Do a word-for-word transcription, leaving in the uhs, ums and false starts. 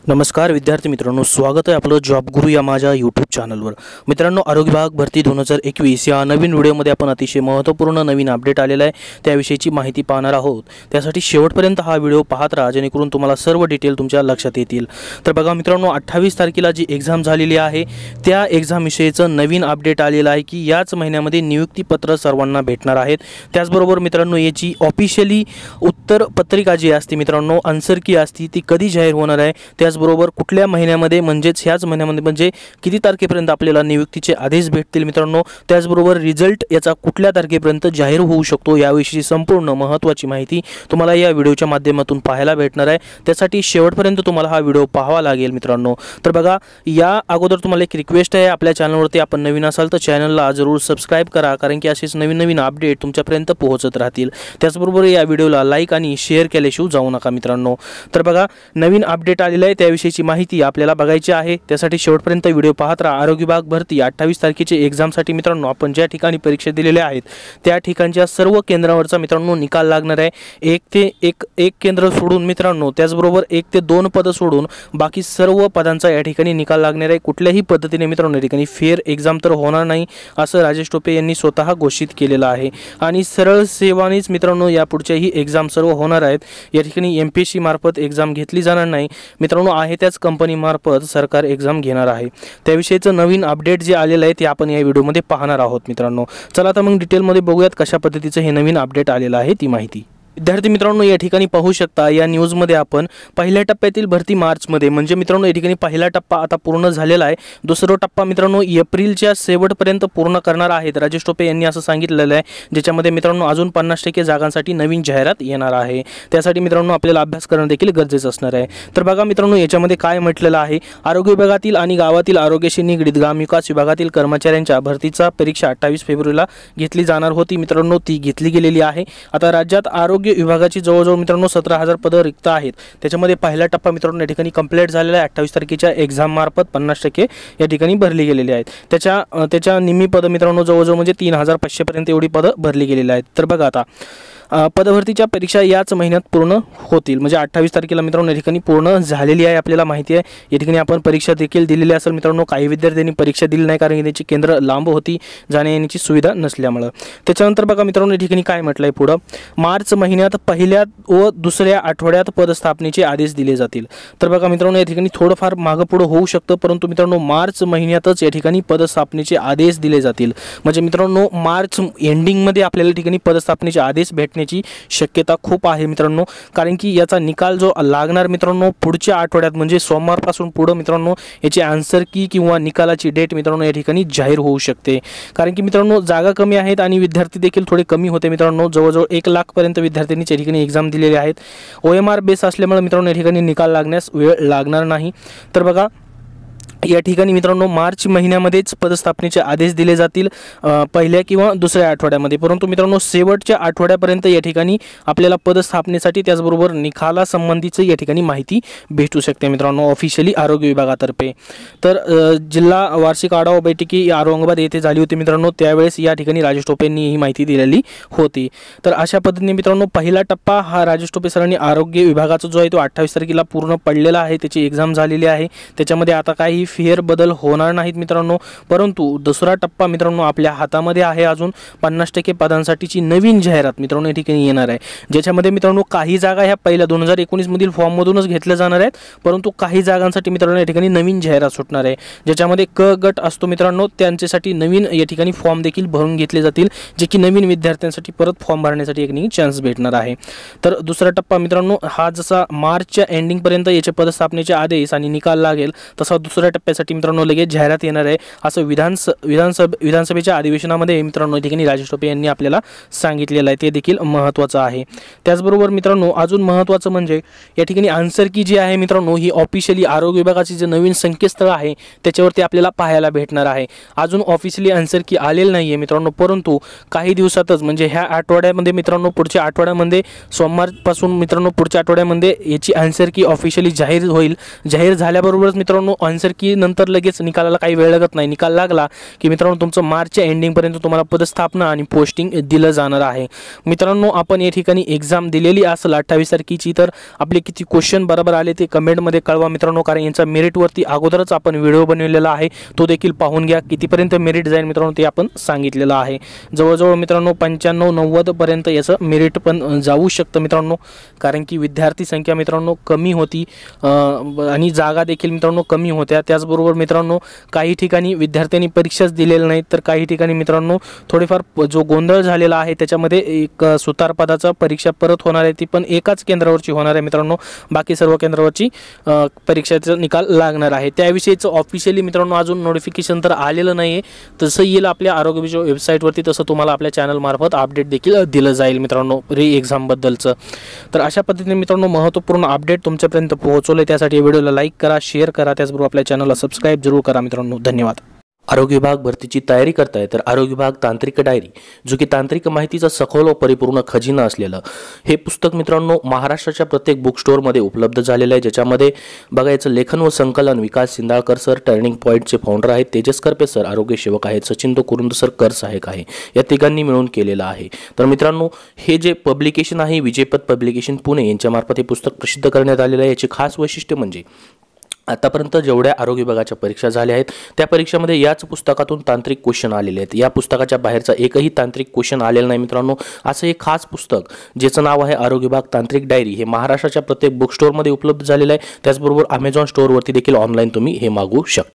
नमस्कार विद्यार्थी मित्रांनो, स्वागत आहे आपलं जॉब गुरु या माझ्या यूट्यूब चॅनलवर। मित्रांनो, आरोग्य विभाग भरती दोन हजार एकवीस या नवीन व्हिडिओमध्ये आपण अतिशय महत्त्वपूर्ण नवीन अपडेट आलेला आहे त्याविषयीची माहिती पाहणार आहोत। त्यासाठी शेवटपर्यंत हा व्हिडिओ पाहत राहा जेणेकरून तुम्हाला सर्व डिटेल तुमच्या लक्षात येतील। तर बघा मित्रांनो, अठ्ठावीस तारखेला जी एक्झाम झालेली आहे त्या एक्झाम विषयीचं नवीन अपडेट आलेलं आहे की याच महिन्यामध्ये नियुक्तीपत्र सर्वांना भेटणार आहेत। त्याचबरोबर मित्रांनो, याची ऑफिशियली उत्तर पत्रिका जी असते मित्रांनो, आन्सर की असते ती कधी जाहीर होणार आहे, त्याचबरोबर कुठल्या महिन्यामध्ये म्हणजेच ह्याच महिन्यामध्ये म्हणजे किती तारखेपर्यंत आपल्याला नियुक्तीचे आदेश भेटतील मित्रांनो, त्याचबरोबर रिझल्ट याचा कुठल्या तारखेपर्यंत जाहीर होऊ शकतो याविषयी संपूर्ण महत्त्वाची माहिती तुम्हाला या व्हिडिओच्या माध्यमातून पाहायला भेटणार आहे। त्यासाठी शेवटपर्यंत तुम्हाला हा व्हिडिओ पाहावा लागेल मित्रांनो। तर बघा, या अगोदर तुम्हाला एक रिक्वेस्ट आहे, आपल्या चॅनलवरती आपण नवीन असाल तर चॅनलला जरूर सबस्क्राइब करा, कारण की असेच नवीन नवीन अपडेट तुमच्यापर्यंत पोहोचत राहतील। त्याचबरोबर या व्हिडिओला लाईक आणि शेअर केल्याशिवाय जाऊ नका मित्रांनो। तर बघा, नवीन अपडेट आलेला आहे त्याविषयीची माहिती आपल्याला बघायची आहे, त्यासाठी शेवटपर्यंत व्हिडिओ पाहत राहा। आरोग्य विभाग भरती अठ्ठावीस तारखेचे एक्झामसाठी मित्रांनो आपण ज्या ठिकाणी परीक्षा दिलेल्या आहेत त्या ठिकाणच्या सर्व केंद्रावरचा मित्रांनो निकाल लागणार आहे। एक ते एक एक केंद्र सोडून मित्रांनो, त्याचबरोबर एक ते दोन पद सोडून बाकी सर्व पदांचा या ठिकाणी निकाल लागणार आहे। कुठल्याही पद्धतीने मित्रांनो या ठिकाणी फेअर एक्झाम तर होणार नाही असं राजेश टोपे यांनी स्वतः घोषित केलेलं आहे आणि सरळ सेवानेच मित्रांनो या पुढच्याही एक्झाम सर्व होणार आहेत। या ठिकाणी एमपीएससी मार्फत एक्झाम घेतली जाणार नाही मित्रांनो, आहे त्याच कंपनी मार्फत सरकार एक्झाम घेणार आहे। त्याविषयीचं नवीन अपडेट जे आलेलं आहे ते आपण या व्हिडिओमध्ये पाहणार आहोत मित्रांनो। चला आता मग डिटेलमध्ये बघूयात कशा पद्धतीचं हे नवीन अपडेट आलेलं आहे ती माहिती। विद्यार्थी मित्रांनो, या ठिकाणी पाहू शकता या न्यूजमध्ये आपण पहिल्या टप्प्यातील भरती मार्चमध्ये म्हणजे मित्रांनो या ठिकाणी पहिला टप्पा आता पूर्ण झालेला आहे। दुसरा टप्पा मित्रांनो एप्रिलच्या शेवटपर्यंत पूर्ण करणार आहेत राजेश टोपे यांनी असं सांगितलेलं आहे, ज्याच्यामध्ये मित्रांनो अजून पन्नास टक्के जागांसाठी नवीन जाहिरात येणार आहे। त्यासाठी मित्रांनो आपल्याला अभ्यास करणं देखील गरजेचं असणार आहे। तर बघा मित्रांनो, याच्यामध्ये काय म्हटलेलं आहे, आरोग्य विभागातील आणि गावातील आरोग्याशी निगडीत ग्रामविकास विभागातील कर्मचाऱ्यांच्या भरतीचा परीक्षा अठ्ठावीस फेब्रुवारीला घेतली जाणार होती मित्रांनो, ती घेतली गेलेली आहे। आता राज्यात आरोग्य विभागाची जवळजवळ मित्रांनो सतरा हजार पद रिक्त आहेत। त्याच्यामध्ये पहिला टप्पा मित्रांनो या ठिकाणी कंप्लीट झालेला आहे। अठ्ठावीस तारखेच्या एक्झाम मार्फत पन्नास टक्के या ठिकाणी भरली गेलेली आहेत। त्याच्या त्याच्या निम्मी पद मित्रांनो जवळजवळ म्हणजे तीन हजार पाचशे पर्यंत एवढी पद भरली गेलेली आहेत। तर बघा, आता पदभरतीच्या परीक्षा याच महिन्यात पूर्ण होतील, म्हणजे अठ्ठावीस तारखेला मित्रांनो या ठिकाणी पूर्ण झालेली आहे। आपल्याला माहिती आहे या ठिकाणी आपण परीक्षा देखील दिलेली असेल मित्रांनो। काही विद्यार्थ्यांनी परीक्षा दिली नाही कारण त्यांची केंद्र लांब होती, जाण्या येण्याची सुविधा नसल्यामुळे। त्याच्यानंतर बघा मित्रांनो या ठिकाणी काय म्हटलंय पुढं, मार्च महिन्यात पहिल्या व दुसऱ्या आठवड्यात पदस्थापनेचे आदेश दिले जातील। तर बघा मित्रांनो या ठिकाणी थोडंफार मागं पुढं होऊ शकतं, परंतु मित्रांनो मार्च महिन्यातच या ठिकाणी पदस्थापनेचे आदेश दिले जातील। म्हणजे मित्रांनो मार्च एंडिंगमध्ये आपल्याला ठिकाणी पदस्थापनेचे आदेश भेट ची शक्यता खूप आहे मित्रांनो, कारण की याचा निकाल जो लागणार मित्रांनो पुढच्या आठवड्यात म्हणजे सोमवारपासून पुढे मित्रांनो याची आन्सर की किंवा निकालाची डेट मित्रांनो या ठिकाणी जाहीर होऊ शकते। कारण की मित्रांनो जागा कमी आहेत आणि विद्यार्थी देखील थोडे कमी होते मित्रांनो, जवळजवळ एक लाख पर्यंत विद्यार्थ्यांनी या ठिकाणी एक्झाम दिलेले आहेत। ओ एम आर बेस असल्यामुळे मित्रांनो या ठिकाणी निकाल लागण्यास वेळ लागणार नाही। तर बघा या ठिकाणी मित्रांनो मार्च महिन्यामध्येच पदस्थापनेचे आदेश दिले जातील पहिल्या किंवा दुसऱ्या आठवड्यामध्ये, परंतु मित्रांनो शेवटच्या आठवड्यापर्यंत या ठिकाणी आपल्याला पदस्थापनेसाठी त्याचबरोबर निकाला संबंधीची या ठिकाणी माहिती भेटू शकते मित्रांनो ऑफिशियली आरोग्य विभागातर्फे। तर जिल्हा वार्षिक आढावा बैठकी औरंगाबाद येथे झाली होती मित्रांनो, त्यावेळेस या ठिकाणी राजेश टोपे यांनी ही माहिती दिलेली होती। तर अशा पद्धतीने मित्रांनो पहिला टप्पा हा राजेश टोपे सरांनी आरोग्य विभागाचा जो आहे तो अठ्ठावीस तारखेला पूर्ण पडलेला आहे, त्याची एक्झाम झालेली आहे। त्याच्यामध्ये आता काही फेअर बदल होणार नाहीत मित्रांनो, परंतु दुसरा टप्पा मित्रांनो आपल्या हातामध्ये आहे। अजून पन्नास टक्के पदांसाठीची नवीन जाहिरात मित्रांनो या ठिकाणी येणार आहे, ज्याच्यामध्ये मित्रांनो काही जागा ह्या पहिल्या दोन हजार एकोणीस मधील फॉर्म मधूनच घेतल्या जाणार आहेत, परंतु काही जागांसाठी मित्रांनो या ठिकाणी नवीन जाहिरात सुटणार आहे, ज्याच्यामध्ये क गट असतो मित्रांनो त्यांच्यासाठी नवीन या ठिकाणी फॉर्म देखील भरून घेतले जातील, जे की नवीन विद्यार्थ्यांसाठी परत फॉर्म भरण्यासाठी एक नवीन चान्स भेटणार आहे। तर दुसरा टप्पा मित्रांनो हा जसा मार्चच्या एंडिंग पर्यंत याचे पदस्थापनेचे आदेश आणि निकाल लागेल, तसा दुसऱ्या टप्प्यासाठी मित्रांनो लगेच जाहिरात येणार आहे असं विधानस विधानसभा विधानसभेच्या अधिवेशनामध्ये मित्रांनो या ठिकाणी राजेश टोपे यांनी आपल्याला सांगितलेलं आहे, ते देखील महत्त्वाचं आहे। त्याचबरोबर मित्रांनो अजून महत्त्वाचं म्हणजे या ठिकाणी आन्सर की जी आहे मित्रांनो ही ऑफिशियली आरोग्य विभागाचे जे नवीन संकेतस्थळ आहे त्याच्यावरती आपल्याला पाहायला भेटणार आहे। अजून ऑफिशियली आन्सर की आलेलं नाही आहे मित्रांनो, परंतु काही दिवसातच म्हणजे ह्या आठवड्यामध्ये मित्रांनो पुढच्या आठवड्यामध्ये सोमवारपासून मित्रांनो पुढच्या आठवड्यामध्ये याची आन्सर की ऑफिशियली जाहीर होईल। जाहीर झाल्याबरोबरच मित्रांनो आन्सर की की नंतर लगेच निकालाला काही वेळ लागत नाही, निकाल लागला की मित्रांनो तुमचं मार्चच्या एंडिंगपर्यंत तुम्हाला पदस्थापना आणि पोस्टिंग दिलं जाणार आहे। मित्रांनो आपण या ठिकाणी एक्झाम दिलेली असेल अठ्ठावीस तारखेची, तर आपले किती क्वेश्चन बरोबर आले ते कमेंटमध्ये कळवा मित्रांनो, कारण यांचा मेरिटवरती अगोदरच आपण व्हिडिओ बनवलेला आहे, तो देखील पाहून घ्या कितीपर्यंत मेरिट जाईल मित्रांनो ते आपण सांगितलेलं आहे। जवळजवळ मित्रांनो पंच्याण्णव नव्वद पर्यंत याचं मेरिट पण जाऊ शकतं मित्रांनो, कारण की विद्यार्थी संख्या मित्रांनो कमी होती आणि जागा देखील मित्रांनो कमी होत्या। त्याचबरोबर मित्रांनो काही ठिकाणी विद्यार्थ्यांनी परीक्षाच दिलेल्या नाहीत, तर काही ठिकाणी मित्रांनो थोडेफार जो गोंधळ झालेला आहे त्याच्यामध्ये एक सुतार पदाचा परीक्षा परत होणार आहे, ती पण एकाच केंद्रावरची होणार आहे मित्रांनो, बाकी सर्व केंद्रावरची परीक्षेचा निकाल लागणार आहे। त्याविषयीचं ऑफिशियली मित्रांनो अजून नोटिफिकेशन तर आलेलं नाही आहे, तसं येईल आपल्या आरोग्य विभागाच्या वेबसाईटवरती, तसं तुम्हाला आपल्या चॅनल मार्फत अपडेट देखील दिलं जाईल मित्रांनो री एक्झामबद्दलचं। तर अशा पद्धतीने मित्रांनो महत्त्वपूर्ण अपडेट तुमच्यापर्यंत पोहोचवले, त्यासाठी व्हिडिओला लाईक करा, शेअर करा, त्याचबरोबर आपल्या चॅनलला सबस्क्राईब जरूर करा मित्रांनो। धन्यवाद। आरोग्य विभाग भरतीची तयारी करताय तर आरोग्य विभाग तांत्रिक डायरी, जो की तांत्रिक माहितीचा सखोल व परिपूर्ण खजिना असलेलं हे पुस्तक मित्रांनो महाराष्ट्राच्या प्रत्येक बुक स्टोअरमध्ये उपलब्ध झालेलं आहे, ज्याच्यामध्ये बघायचं लेखन व संकलन विकास सिंदाळकर सर, टर्निंग पॉईंटचे फाउंडर आहेत, तेजस करपे सर आरोग्य सेवक आहेत, सचिन तो कुरुंद सर कर सहाय्यक आहे, या तिघांनी मिळून केलेलं आहे। तर मित्रांनो हे जे पब्लिकेशन आहे विजयपथ पब्लिकेशन पुणे यांच्यामार्फत हे पुस्तक प्रसिद्ध करण्यात आलेलं आहे। याची खास वैशिष्ट्य म्हणजे आतापर्यंत जेवढ्या आरोग्य विभागाच्या परीक्षा झाल्या आहेत त्या परीक्षेमध्ये याच पुस्तकातून तांत्रिक क्वेश्चन आलेले आहेत, या पुस्तकाच्या बाहेरचा एकही तांत्रिक क्वेश्चन आलेला नाही मित्रांनो। असं एक खास पुस्तक ज्याचं नाव आहे आरोग्य विभाग तांत्रिक डायरी, हे महाराष्ट्राच्या प्रत्येक बुक स्टोअरमध्ये उपलब्ध झालेलं आहे, त्याचबरोबर अमेझॉन स्टोअरवरती देखील ऑनलाईन तुम्ही हे मागवू शकता।